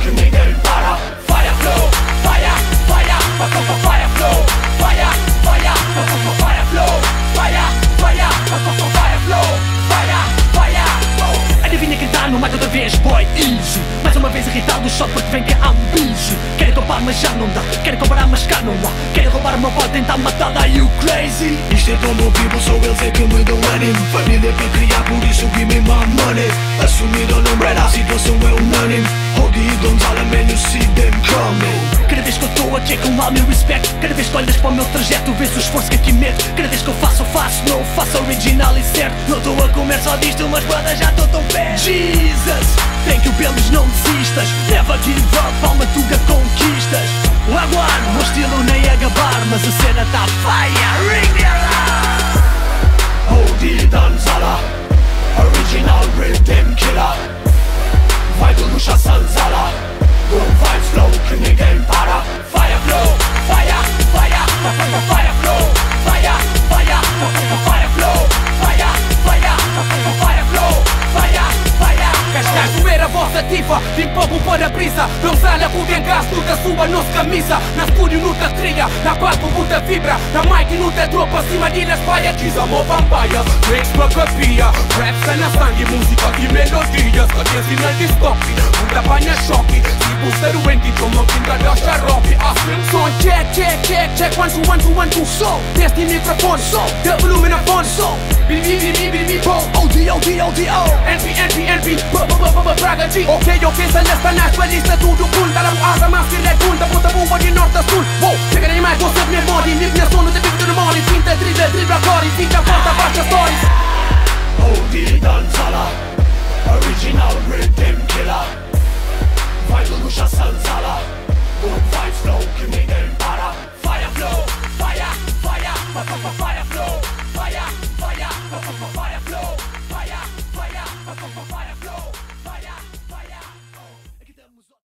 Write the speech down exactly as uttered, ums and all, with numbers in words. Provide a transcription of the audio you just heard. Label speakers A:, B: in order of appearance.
A: que ninguém para. Fire flow, fire, fire, fire, fire flow, fire, fire, fire flow, fire, fire, fire flow, fire, fire. Adivinha quem tá no mic outra vez, boy, easy. Mais uma vez irritado só porque vem que é busy. Querem roubar mas já não dá, querem comparar mas cá não há. Querem roubar uma bola, tentar matar, are you crazy?
B: Isto é tão bom people, só eles é que me dão ânimo. Família para criar, por isso give me my money. Assumir ou não brand, a situação é unânime. Hold the guns, all the men you see them coming.
A: Cada vez que eu estou aqui é com all meu respect. Cada vez que olhas para o meu trajeto, vês o esforço que aqui meto. Cada vez que eu faço, eu faço, não faço original e certo. Não estou a comer só disto, mas brother, já estou tão perto. Jesus, thank you pelos não desistas. Never give up, alma tuga conquistas. Wagwan, o meu estilo nem é gabar, mas a cena tá fire. Ring the alarm.
B: Hold the guns, alla original rhythm killer. Vai tudo chanzala. Good vibes flow, que ninguém para.
A: Fire flow, fire, fire, fire, fire flow, fire, fire, fire flow, fire, fire, fire flow, fire, fire.
C: Queres comer a vossa tifa, vim pouco para a brisa. Não salha por bem gás, tudo suba nossa camisa. Na estúdio, nuta trilha, na palco, muita vibra. Na mic, nuta tropa, cima de nas paia. Diz a mo vampire, breaks pra capia. Raps é na sangue, música e melodias. Cadência na discopy, muita panha choque. Se você doente, toma quinta da xarope. Assim, som check, check, check, check. One, two, one, two, one, two, so. Teste microfone, so. The volume na phone, so. Bibi, bibi, bibi, po.
A: O D, O D, O D, O.
C: N P, N P, N P. Praga G. Ok, ok, se lista na sua lista tudo cool. Dá-lhe um asa, mas que é cool. Da puta